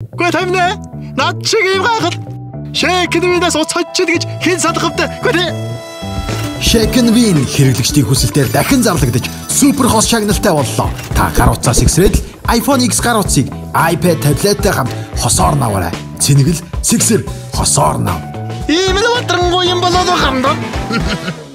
Гүй тамина. Над шиг юм гайхал. Шэкнвинээс ус хоччихно гэж хэн санах вэ? Гүй. Шэкнвин хэрэглэгчдийн хүсэлтээр дахин зарлагдаж супер хос шагналтай боллоо. Та гар утсаас ихсрээд iPhone X гар утсыг iPad таблеттай хамт хосоор наваарай. Цэнэгэл сэгсэр хосоор нав. Ийм л батрангуй юм болоод хамдаа.